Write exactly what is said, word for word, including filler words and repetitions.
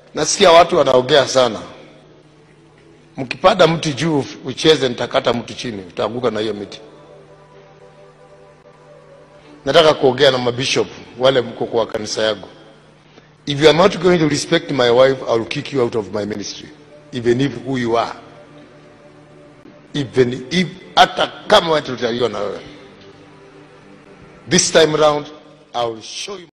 Nasikia watu wanaongea sana. Mkipanda mti juu ucheze, nitakata mtu chini, utaanguka na hiyo miti. Nataka kuongea na mabishop wale mko kwa kanisa yangu. If you are not going to respect my wife, I will kick you out of my ministry, even if who you are. Even if hata kama watu tutaliona na wewe. This time round I will show you